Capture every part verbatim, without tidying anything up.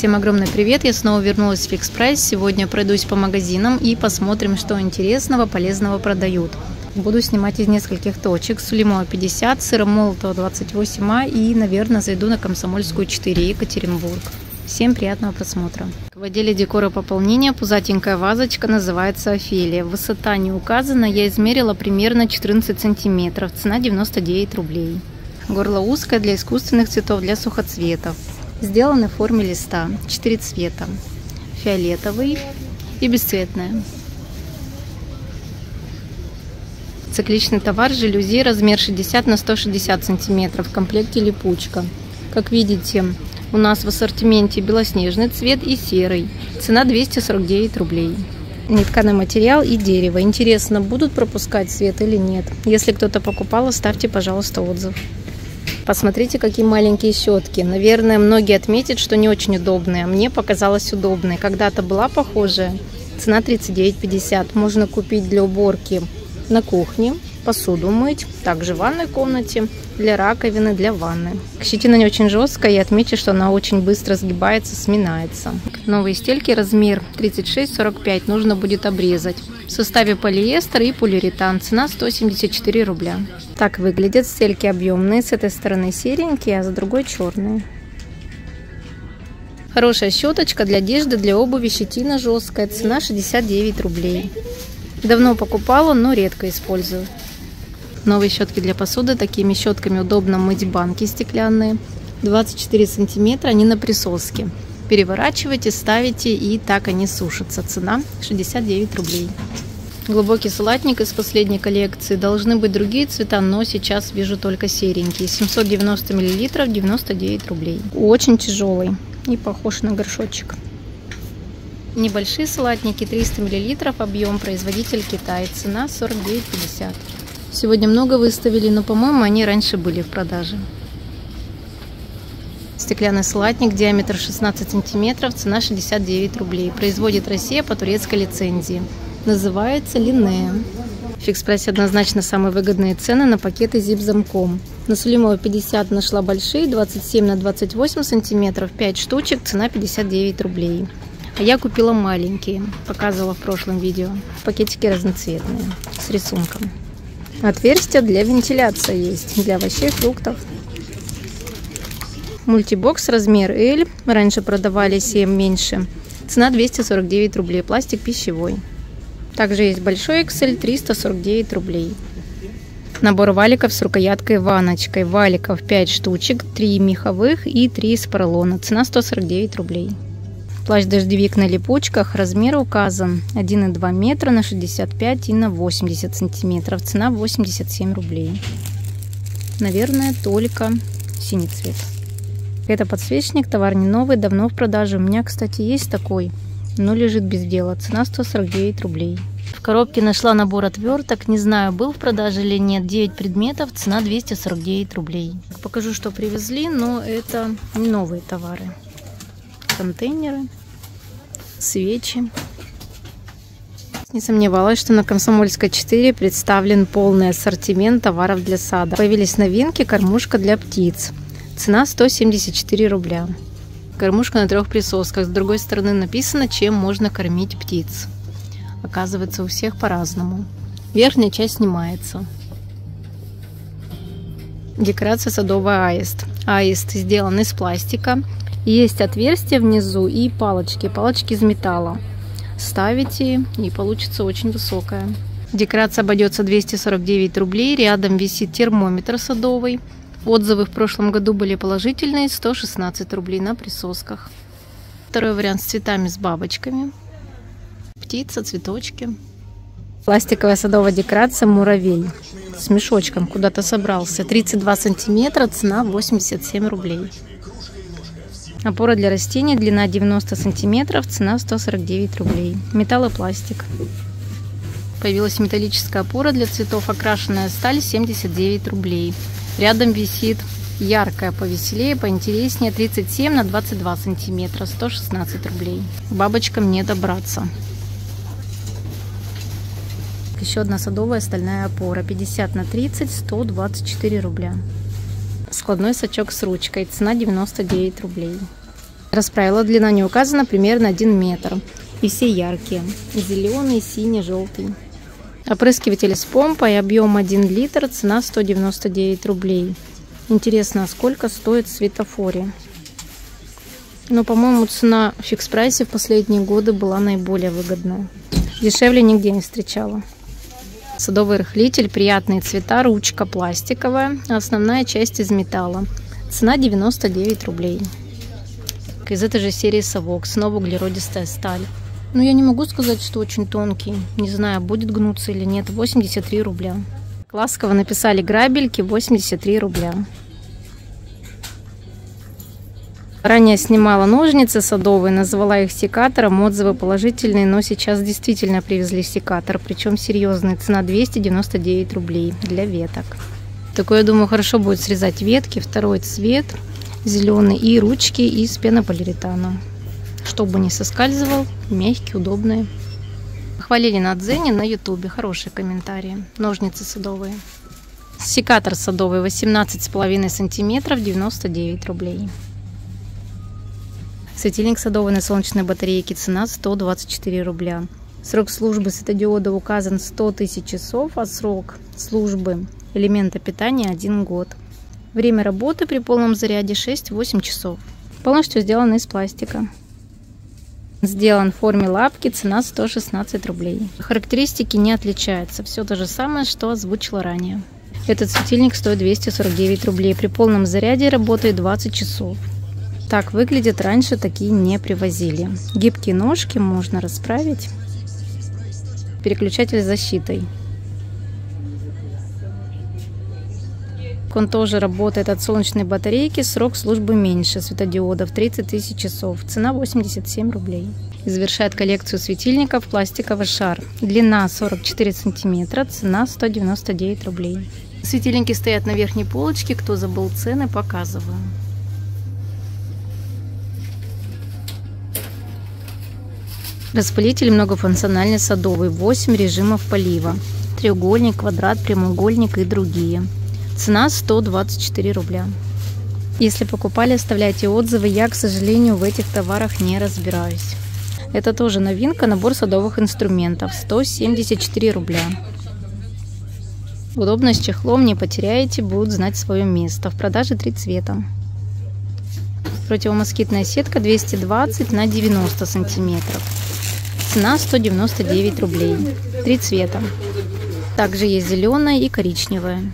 Всем огромный привет! Я снова вернулась в Fix Price. Сегодня пройдусь по магазинам и посмотрим, что интересного, полезного продают. Буду снимать из нескольких точек. Сулимова пятьдесят, Сыромолотова двадцать восемь А и, наверное, зайду на Комсомольскую четыре, Екатеринбург. Всем приятного просмотра. В отделе декора пополнения пузатенькая вазочка, называется Офелия. Высота не указана, я измерила примерно четырнадцать сантиметров. Цена девяносто девять рублей. Горло узкое, для искусственных цветов, для сухоцветов. Сделаны в форме листа. Четыре цвета. Фиолетовый и бесцветная. Цикличный товар, жалюзи, размер шестьдесят на сто шестьдесят сантиметров. В комплекте липучка. Как видите, у нас в ассортименте белоснежный цвет и серый. Цена двести сорок девять рублей. Нетканый материал и дерево. Интересно, будут пропускать свет или нет? Если кто-то покупал, оставьте, пожалуйста, отзыв. Посмотрите, какие маленькие щетки. Наверное, многие отметят, что не очень удобные. Мне показалось удобной. Когда-то была похожая. Цена тридцать девять пятьдесят. Можно купить для уборки на кухне, посуду мыть, также в ванной комнате, для раковины, для ванны. Щетина не очень жесткая, и отмечу, что она очень быстро сгибается, сминается. Новые стельки, размер тридцать шесть сорок пять, нужно будет обрезать. В составе полиэстер и полиуретан. Цена сто семьдесят четыре рубля. Так выглядят стельки объемные. С этой стороны серенькие, а с другой черные. Хорошая щеточка для одежды, для обуви, щетина жесткая. Цена шестьдесят девять рублей. Давно покупала, но редко использую. Новые щетки для посуды. Такими щетками удобно мыть банки стеклянные. двадцать четыре сантиметра, они на присоске. Переворачиваете, ставите, и так они сушатся. Цена шестьдесят девять рублей. Глубокий салатник из последней коллекции. Должны быть другие цвета, но сейчас вижу только серенькие. семьсот девяносто миллилитров, девяносто девять рублей. Очень тяжелый и похож на горшочек. Небольшие салатники, триста миллилитров, объем, производитель Китай. Цена сорок девять пятьдесят. Сегодня много выставили, но, по-моему, они раньше были в продаже. Стеклянный салатник, диаметр шестнадцать сантиметров, цена шестьдесят девять рублей. Производит Россия по турецкой лицензии. Называется Линнея. В Fix Price однозначно самые выгодные цены на пакеты зип-замком. На Сулимова пятьдесят нашла большие, двадцать семь на двадцать восемь сантиметров, пять штучек, цена пятьдесят девять рублей. А я купила маленькие, показывала в прошлом видео. Пакетики разноцветные, с рисунком. Отверстия для вентиляции есть, для овощей, фруктов. Мультибокс, размер L, раньше продавали семь меньше. Цена двести сорок девять рублей, пластик пищевой. Также есть большой икс эль, триста сорок девять рублей. Набор валиков с рукояткой ванночкой. Валиков пять штучек, три меховых и три из поролона. Цена сто сорок девять рублей. Плащ-дождевик на липучках, размер указан один и два метра на шестьдесят пять и на восемьдесят сантиметров. Цена восемьдесят семь рублей. Наверное, только синий цвет. Это подсвечник, товар не новый, давно в продаже. У меня, кстати, есть такой, но лежит без дела. Цена сто сорок девять рублей. В коробке нашла набор отверток. Не знаю, был в продаже или нет. девять предметов, цена двести сорок девять рублей. Покажу, что привезли, но это не новые товары. Контейнеры, свечи. Не сомневалась, что на Комсомольской четыре представлен полный ассортимент товаров для сада. Появились новинки, кормушка для птиц. Цена сто семьдесят четыре рубля. Кормушка на трех присосках. С другой стороны написано, чем можно кормить птиц. Оказывается, у всех по-разному. Верхняя часть снимается. Декорация садовая аист. Аист сделан из пластика. Есть отверстие внизу и палочки. Палочки из металла. Ставите, и получится очень высокая. Декорация обойдется двести сорок девять рублей. Рядом висит термометр садовый. Отзывы в прошлом году были положительные. сто шестнадцать рублей на присосках. Второй вариант с цветами, с бабочками. Птица, цветочки. Пластиковая садовая декорация муравей. С мешочком куда-то собрался. тридцать два сантиметра, цена восемьдесят семь рублей. Опора для растений, длина девяносто сантиметров, цена сто сорок девять рублей. Металл и пластик. Появилась металлическая опора для цветов, окрашенная сталь, семьдесят девять рублей. Рядом висит яркая, повеселее, поинтереснее, тридцать семь на двадцать два сантиметра, сто шестнадцать рублей. Бабочкам не добраться. Еще одна садовая стальная опора, пятьдесят на тридцать, сто двадцать четыре рубля. Складной сачок с ручкой, цена девяносто девять рублей. Расправила, длина не указана, примерно один метр. И все яркие. Зеленый, синий, желтый. Опрыскиватель с помпой, объем один литр, цена сто девяносто девять рублей. Интересно, а сколько стоит в светофоре? Но, по-моему, цена в фикс-прайсе в последние годы была наиболее выгодная. Дешевле нигде не встречала. Садовый рыхлитель, приятные цвета, ручка пластиковая, основная часть из металла. Цена девяносто девять рублей. Из этой же серии совок, снова углеродистая сталь. Но я не могу сказать, что очень тонкий. Не знаю, будет гнуться или нет. восемьдесят три рубля. Ласково написали грабельки, восемьдесят три рубля. Ранее снимала ножницы садовые, назвала их секатором, отзывы положительные, но сейчас действительно привезли секатор, причем серьезный, цена двести девяносто девять рублей для веток. Такое, я думаю, хорошо будет срезать ветки, второй цвет, зеленый, и ручки из пенополиуретана, чтобы не соскальзывал, мягкие, удобные. Хвалили на Дзене, на ютубе, хорошие комментарии. Ножницы садовые. Секатор садовый восемнадцать с половиной сантиметров, девяносто девять рублей. Светильник садовый на солнечной батарейке, цена сто двадцать четыре рубля. Срок службы светодиода указан сто тысяч часов, а срок службы элемента питания один год. Время работы при полном заряде шесть-восемь часов. Полностью сделан из пластика. Сделан в форме лапки, цена сто шестнадцать рублей. Характеристики не отличаются, все то же самое, что озвучила ранее. Этот светильник стоит двести сорок девять рублей, при полном заряде работает двадцать часов. Так выглядит, раньше такие не привозили. Гибкие ножки можно расправить. Переключатель с защитой. Он тоже работает от солнечной батарейки, срок службы меньше светодиодов, тридцать тысяч часов, цена восемьдесят семь рублей. И завершает коллекцию светильников пластиковый шар. Длина сорок четыре сантиметра, цена сто девяносто девять рублей. Светильники стоят на верхней полочке, кто забыл цены, показываю. Распылитель многофункциональный садовый, восемь режимов полива. Треугольник, квадрат, прямоугольник и другие. Цена сто двадцать четыре рубля. Если покупали, оставляйте отзывы. Я, к сожалению, в этих товарах не разбираюсь. Это тоже новинка, набор садовых инструментов. сто семьдесят четыре рубля. Удобно, с чехлом, не потеряете, будут знать свое место. В продаже три цвета. Противомоскитная сетка двести двадцать на девяносто сантиметров. Цена сто девяносто девять рублей. Три цвета. Также есть зеленая и коричневая.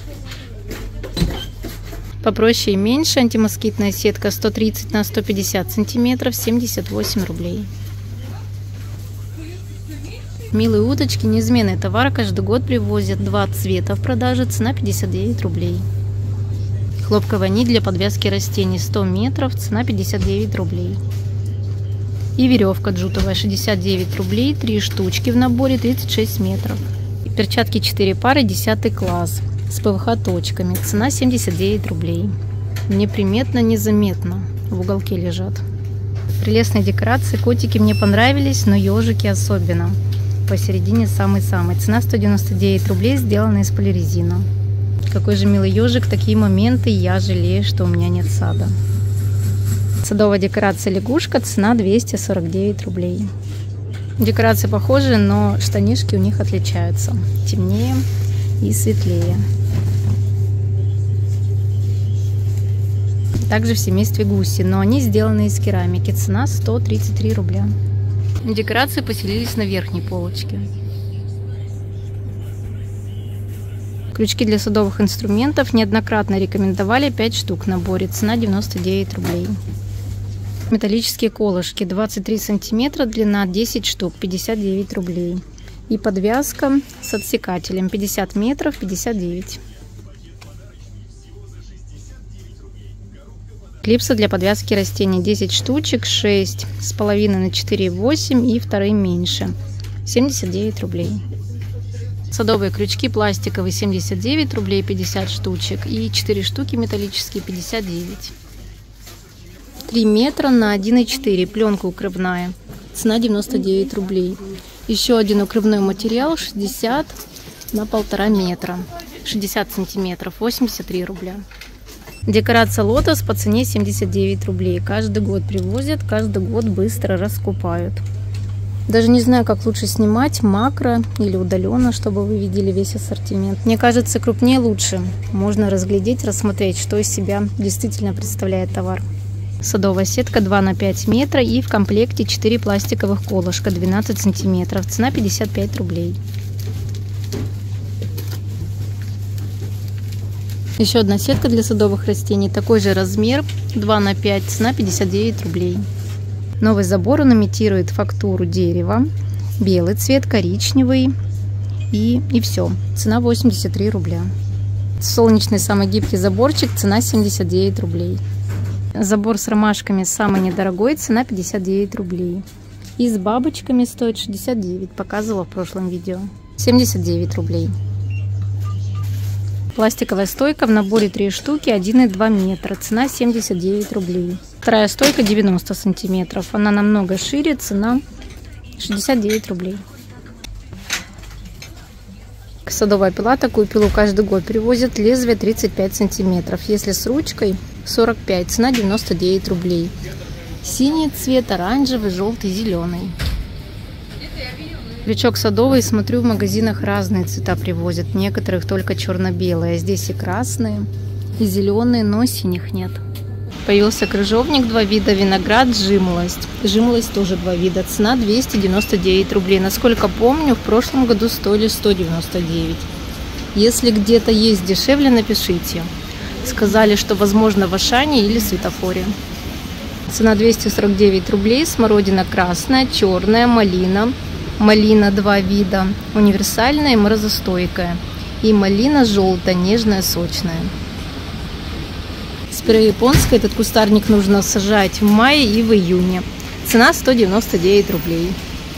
Попроще и меньше антимоскитная сетка сто тридцать на сто пятьдесят сантиметров, семьдесят восемь рублей. Милые уточки, неизменный товар, каждый год привозят два цвета в продаже, цена пятьдесят девять рублей. Хлопковая нить для подвязки растений сто метров, цена пятьдесят девять рублей. И веревка джутовая шестьдесят девять рублей, три штучки в наборе, тридцать шесть метров. И перчатки четыре пары, десятый класс, с ПВХ точками, цена семьдесят девять рублей. Неприметно, незаметно, в уголке лежат. Прелестные декорации, котики мне понравились, но ежики особенно. Посередине самый-самый, цена сто девяносто девять рублей, сделана из полирезина. Какой же милый ежик, такие моменты я жалею, что у меня нет сада. Садовая декорация лягушка, цена двести сорок девять рублей. Декорации похожи, но штанишки у них отличаются. Темнее и светлее. Также в семействе гуси, но они сделаны из керамики. Цена сто тридцать три рубля. Декорации поселились на верхней полочке. Крючки для садовых инструментов неоднократно рекомендовали, пять штук в наборе, цена девяносто девять рублей. Металлические колышки двадцать три сантиметра, длина десять штук, пятьдесят девять рублей. И подвязка с отсекателем пятьдесят метров, пятьдесят девять. Клипсы для подвязки растений десять штучек, шесть с половиной на четыре и восемь и вторые меньше, семьдесят девять рублей. Садовые крючки пластиковые семьдесят девять рублей, пятьдесят штучек, и четыре штуки металлические пятьдесят девять. три метра на один и четыре, пленка укрывная, цена девяносто девять рублей. Еще один укрывной материал шестьдесят на полтора метра, шестьдесят сантиметров, восемьдесят три рубля. Декорация лотос по цене семьдесят девять рублей. Каждый год привозят, каждый год быстро раскупают. Даже не знаю, как лучше снимать, макро или удаленно, чтобы вы видели весь ассортимент. Мне кажется, крупнее лучше. Можно разглядеть, рассмотреть, что из себя действительно представляет товар. Садовая сетка два на пять метра и в комплекте четыре пластиковых колышка двенадцать сантиметров. Цена пятьдесят пять рублей. Еще одна сетка для садовых растений, такой же размер, два на пять, цена пятьдесят девять рублей. Новый забор, он имитирует фактуру дерева, белый цвет, коричневый и, и все. Цена восемьдесят три рубля. Солнечный самый гибкий заборчик, цена семьдесят девять рублей. Забор с ромашками самый недорогой, цена пятьдесят девять рублей. И с бабочками стоит шестьдесят девять, показывала в прошлом видео. семьдесят девять рублей. Пластиковая стойка в наборе три штуки, один и два метра, цена семьдесят девять рублей. Вторая стойка девяносто сантиметров, она намного шире, цена шестьдесят девять рублей. Садовая пила, такую пилу каждый год привозят, лезвие тридцать пять сантиметров, если с ручкой сорок пять, цена девяносто девять рублей. Синий цвет, оранжевый, желтый, зеленый. Крючок садовый, смотрю, в магазинах разные цвета привозят. Некоторых только черно-белые. Здесь и красные, и зеленые, но синих нет. Появился крыжовник, два вида, виноград, жимолость. Жимолость тоже два вида. Цена двести девяносто девять рублей. Насколько помню, в прошлом году стоили сто девяносто девять. Если где-то есть дешевле, напишите. Сказали, что возможно в Ашане или Светофоре. Цена двести сорок девять рублей. Смородина красная, черная, малина. Малина два вида, универсальная и морозостойкая. И малина желтая, нежная, сочная. Спирей японская, этот кустарник нужно сажать в мае и в июне. Цена сто девяносто девять рублей.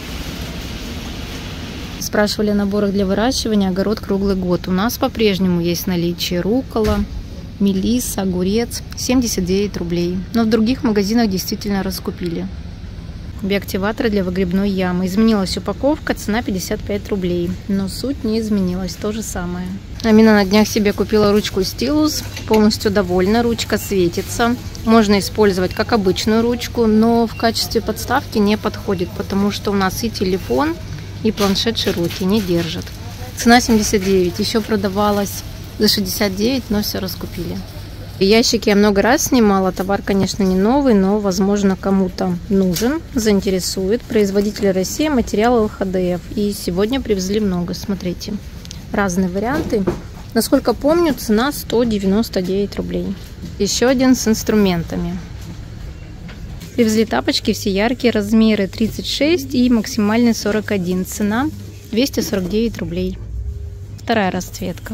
Спрашивали о наборах для выращивания, огород круглый год. У нас по-прежнему есть наличие руккола, мелисса, огурец, семьдесят девять рублей. Но в других магазинах действительно раскупили. Биоактиваторы для выгребной ямы. Изменилась упаковка, цена пятьдесят пять рублей. Но суть не изменилась, то же самое. Амина на днях себе купила ручку стилус. Полностью довольна, ручка светится. Можно использовать как обычную ручку, но в качестве подставки не подходит, потому что у нас и телефон, и планшет широкий, не держит. Цена семьдесят девять. Еще продавалась за шестьдесят девять, но все раскупили. Ящики я много раз снимала, товар, конечно, не новый, но, возможно, кому-то нужен, заинтересует. Производитель Россия, материал эл ха дэ эф. И сегодня привезли много, смотрите, разные варианты. Насколько помню, цена сто девяносто девять рублей. Еще один с инструментами. Привезли тапочки, все яркие, размеры тридцать шесть и максимальный сорок один. Цена двести сорок девять рублей. Вторая расцветка.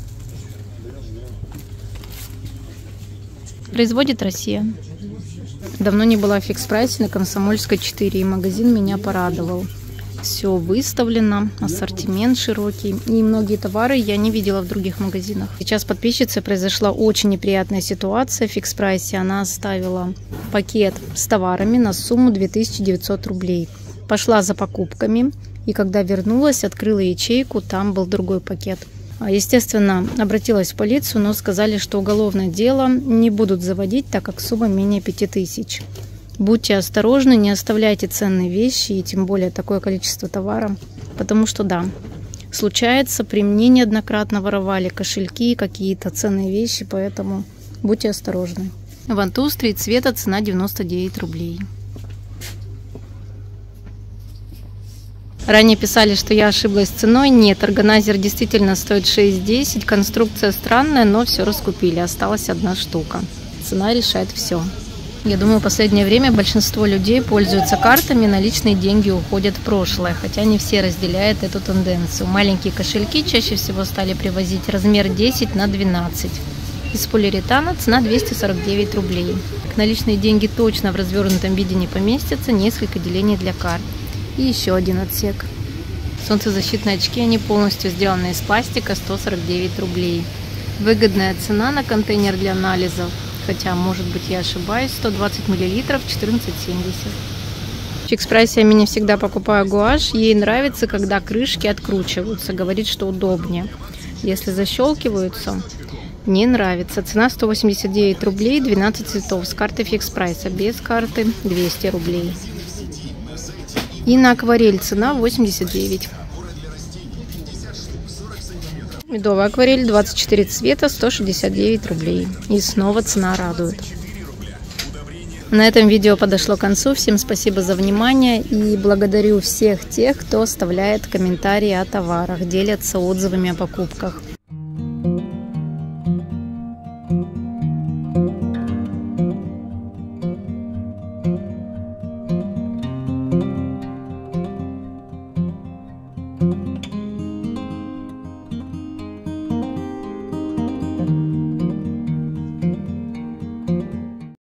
Производит Россия. Давно не была в фикс-прайсе на Комсомольской четыре, и магазин меня порадовал. Все выставлено, ассортимент широкий, и многие товары я не видела в других магазинах. Сейчас подписчице произошла очень неприятная ситуация в фикс-прайсе. Она оставила пакет с товарами на сумму две тысячи девятьсот рублей. Пошла за покупками, и когда вернулась, открыла ячейку, там был другой пакет. Естественно, обратилась в полицию, но сказали, что уголовное дело не будут заводить, так как сумма менее пяти тысяч. Будьте осторожны, не оставляйте ценные вещи и тем более такое количество товара, потому что да, случается, при мне неоднократно воровали кошельки, какие-то ценные вещи, поэтому будьте осторожны. Вантуз три цвета, цена девяносто девять рублей. Ранее писали, что я ошиблась ценой. Нет, органайзер действительно стоит шесть десять. Конструкция странная, но все раскупили. Осталась одна штука. Цена решает все. Я думаю, в последнее время большинство людей пользуются картами, наличные деньги уходят в прошлое. Хотя не все разделяют эту тенденцию. Маленькие кошельки чаще всего стали привозить размер десять на двенадцать. Из полиуретана, цена двести сорок девять рублей. Наличные деньги точно в развернутом виде не поместятся. Несколько делений для карт. И еще один отсек. Солнцезащитные очки, они полностью сделаны из пластика, сто сорок девять рублей. Выгодная цена на контейнер для анализов, хотя, может быть, я ошибаюсь, сто двадцать миллилитров, четырнадцать семьдесят. В фикс-прайсе я меня всегда покупаю гуашь, ей нравится, когда крышки откручиваются, говорит, что удобнее. Если защелкиваются, Не нравится. Цена сто восемьдесят девять рублей, двенадцать цветов. С карты фикс прайса. Без карты двести рублей. И на акварель цена восемьдесят девять. Медовая акварель, двадцать четыре цвета, сто шестьдесят девять рублей. И снова цена радует. На этом видео подошло к концу. Всем спасибо за внимание. И благодарю всех тех, кто оставляет комментарии о товарах, делятся отзывами о покупках.